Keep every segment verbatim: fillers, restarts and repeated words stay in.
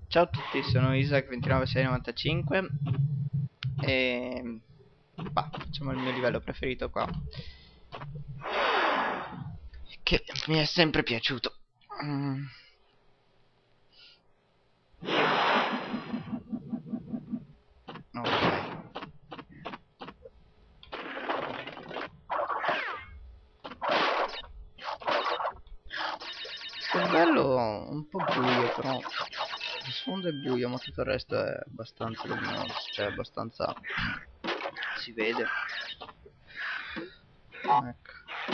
Ciao a tutti, sono Isaac due nove sei nove cinque e bah, facciamo il mio livello preferito qua, che mi è sempre piaciuto. Mm. Ok. Questo livello un po' buio, però il sfondo è buio, ma tutto il resto è abbastanza luminoso, cioè abbastanza si vede. Ecco.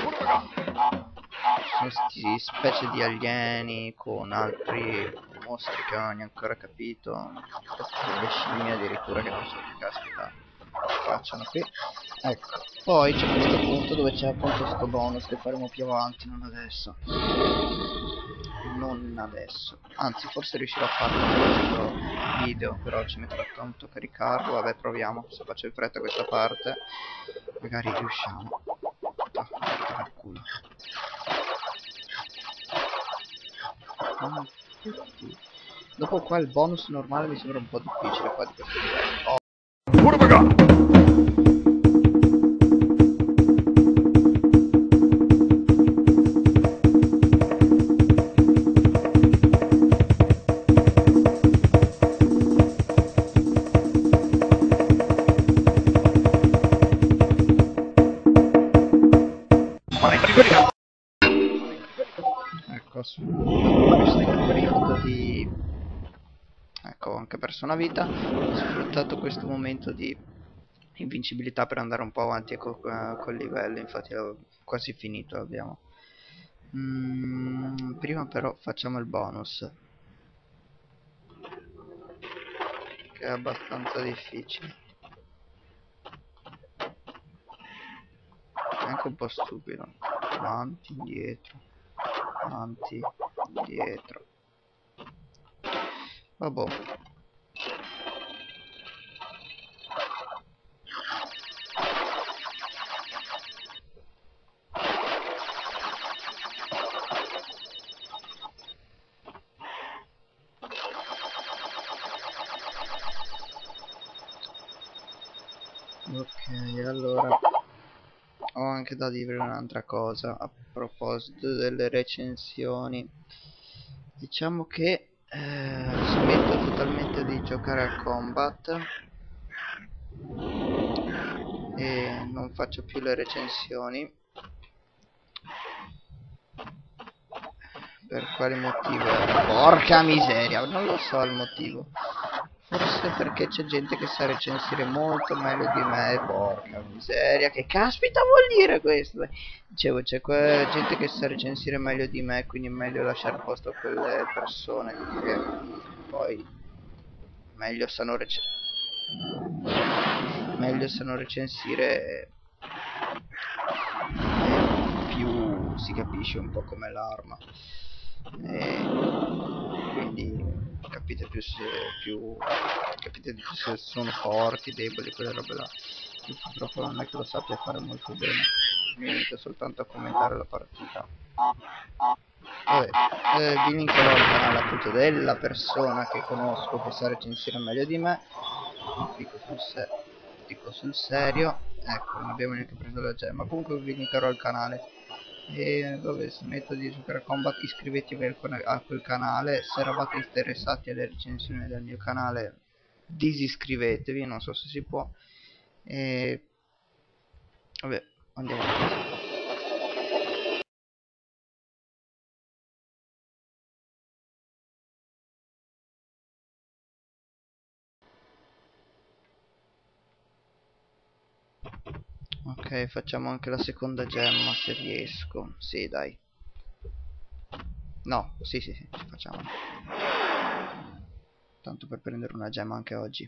Sono sti specie di alieni con altri mostri che non ho neanche ancora capito. Le scimmie addirittura che non so che caspita facciano qui. Ecco. Poi c'è questo punto dove c'è appunto sto bonus che faremo più avanti, non adesso. Non adesso. Anzi, forse riuscirò a farlo in questo video, però ci metterò tanto a caricarlo. Vabbè, proviamo. Se faccio in fretta questa parte, magari riusciamo. Ah, porca culo. Dopo qua il bonus normale mi sembra un po' difficile qua di questo livello. Oh. Ecco, questo periodo di... ecco, ho anche perso una vita. Ho sfruttato questo momento di invincibilità per andare un po' avanti co uh, col livello. Infatti ho quasi finito, abbiamo. Mm, prima però facciamo il bonus, che è abbastanza difficile. È anche un po' stupido. Avanti, indietro, avanti, indietro. Vabbè. Ok, allora ho anche da dire un'altra cosa a proposito delle recensioni. Diciamo che eh, smetto totalmente di giocare al combat e non faccio più le recensioni. Per quale motivo? Porca miseria, non lo so il motivo. Forse perché c'è gente che sa recensire molto meglio di me. Porca miseria, che caspita vuol dire questo? Dicevo, c'è gente che sa recensire meglio di me, quindi è meglio lasciare posto a quelle persone che poi meglio sanno recensire meglio sanno recensire e più si capisce un po' come l'arma, e quindi capite più se più capite più se sono forti, deboli, quelle robe là. Io purtroppo non è che lo sappia fare molto bene, mi limito soltanto a commentare la partita. Vabbè, eh, vi linkerò il canale appunto della persona che conosco che sa recensire meglio di me. Dico sul, se dico sul serio. Ecco, non abbiamo neanche preso la gemma. Comunque vi linkerò il canale. E vabbè, smetto di giocare a combat, iscrivetevi a quel canale. Se eravate interessati alle recensioni del mio canale, disiscrivetevi, non so se si può. E vabbè, andiamo avanti. Ok, facciamo anche la seconda gemma se riesco. Sì, dai. No, sì, sì, sì, ci facciamo. Tanto per prendere una gemma anche oggi.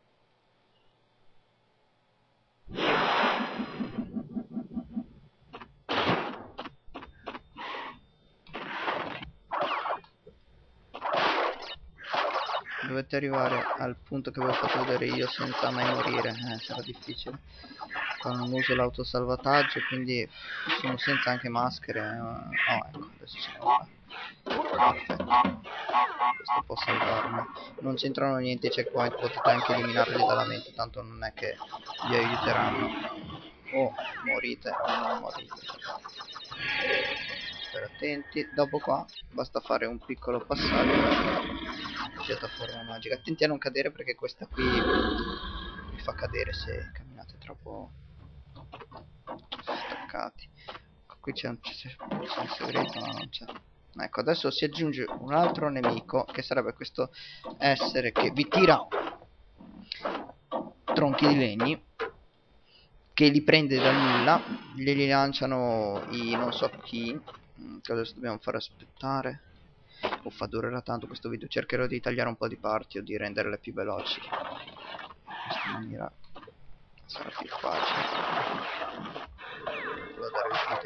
Dovete arrivare al punto che avevo fatto vedere io senza mai morire. Eh, sarà difficile. Qua non uso l'autosalvataggio, quindi sono senza anche maschere. Oh, ecco, adesso ce ne ho una. Perfetto. Questo può salvarmi. Non c'entrano niente i checkpoint, potete anche eliminarli dalla mente, tanto non è che vi aiuteranno. Oh, morite, non morite. State attenti. Dopo qua basta fare un piccolo passaggio. Piattaforma magica. Attenti a non cadere perché questa qui vi fa cadere se camminate troppo staccati. Qui c'è un, un segreto, no, non c'è. Ecco, adesso si aggiunge un altro nemico, che sarebbe questo essere che vi tira tronchi di legni, che li prende da nulla, glieli lanciano i non so chi, che adesso dobbiamo fare aspettare. Uffa, durerà tanto questo video, cercherò di tagliare un po' di parti o di renderle più veloci. In questa maniera sarà più facile. Devo dare il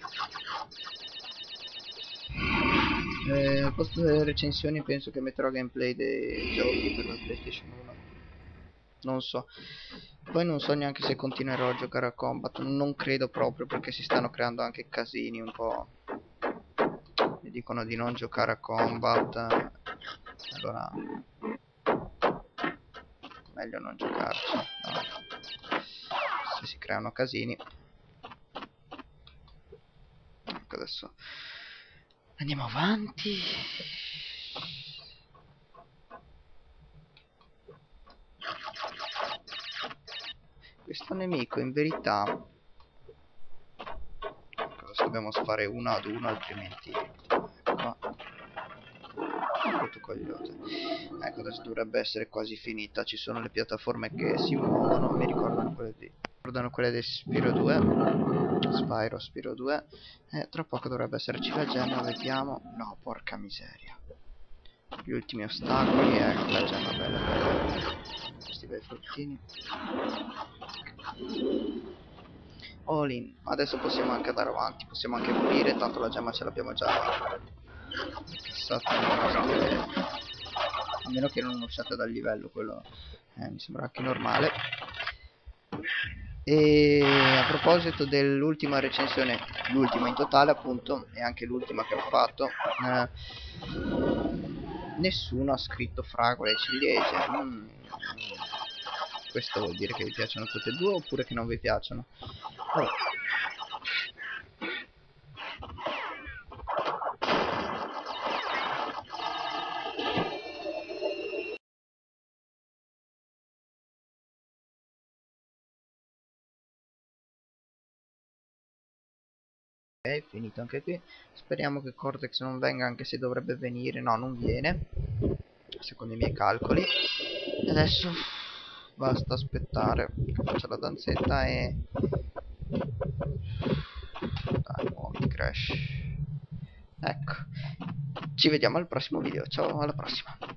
video. Eh, al posto delle recensioni penso che metterò gameplay dei giochi per la PlayStation uno. Non so. Poi non so neanche se continuerò a giocare a Combat. Non credo proprio, perché si stanno creando anche casini un po'. Mi dicono di non giocare a Combat. Allora meglio non giocarci, no? Se si creano casini. Ecco, adesso andiamo avanti. Questo nemico in verità, adesso dobbiamo fare uno ad uno, altrimenti ecco, ecco, adesso dovrebbe essere quasi finita. Ci sono le piattaforme che si muovono, mi ricordano quelle di ricordano quelle di Spyro due, Spyro Spyro due, e tra poco dovrebbe esserci la gemma, vediamo. No, porca miseria, gli ultimi ostacoli. Ecco la gemma, bella bella, questi bei fruttini. All in. Adesso possiamo anche andare avanti, possiamo anche morire, tanto la gemma ce l'abbiamo già cassata nelle nostre... a meno che non usciate dal livello, quello eh, mi sembra anche normale. E a proposito dell'ultima recensione, l'ultima in totale appunto, e anche l'ultima che ho fatto, eh, nessuno ha scritto fragole e ciliegie. mm. Questo vuol dire che vi piacciono tutte e due oppure che non vi piacciono? Oh. Ok, finito anche qui. Speriamo che Cortex non venga, anche se dovrebbe venire. No, non viene, secondo i miei calcoli. E adesso basta aspettare che faccia la danzetta e... dai, muoviti Crash. Ecco, ci vediamo al prossimo video. Ciao, alla prossima.